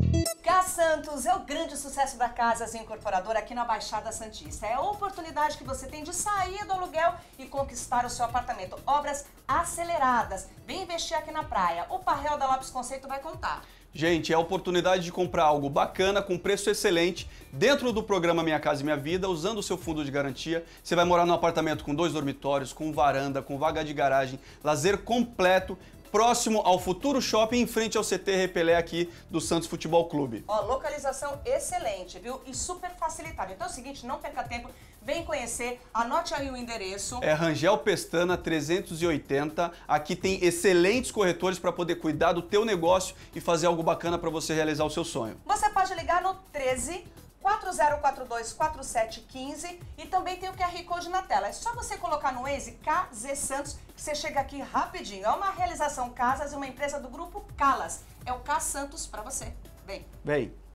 Cá Santos é o grande sucesso da Casas Incorporadora aqui na Baixada Santista. É a oportunidade que você tem de sair do aluguel e conquistar o seu apartamento. Obras aceleradas. Vem investir aqui na praia. O Parreal da Lopes Conceito vai contar. Gente, é a oportunidade de comprar algo bacana, com preço excelente, dentro do programa Minha Casa Minha Vida, usando o seu fundo de garantia. Você vai morar num apartamento com 2 dormitórios, com varanda, com vaga de garagem, lazer completo, próximo ao Futuro Shopping, em frente ao CT Repelé aqui do Santos Futebol Clube. Ó, localização excelente, viu? E super facilitada. Então é o seguinte, não perca tempo, vem conhecer, anote aí o endereço. É Rangel Pestana 380. Aqui tem excelentes corretores para poder cuidar do teu negócio e fazer algo bacana para você realizar o seu sonho. Você pode ligar no 13-4042-4715 e também tem o QR Code na tela. É só você colocar no Waze KZ Santos que você chega aqui rapidinho. É uma realização Casas e uma empresa do grupo Calas. É o K Santos para você. Vem. Vem.